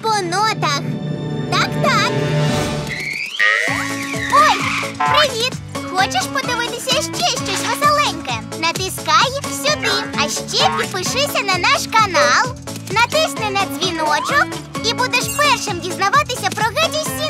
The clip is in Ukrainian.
по нотах. Так. Ой, привіт! Хочеш подивитися ще щось веселеньке? Натискай сюди, а ще підпишися на наш канал. Натисни на дзвіночок і будеш першим дізнаватися про геть усі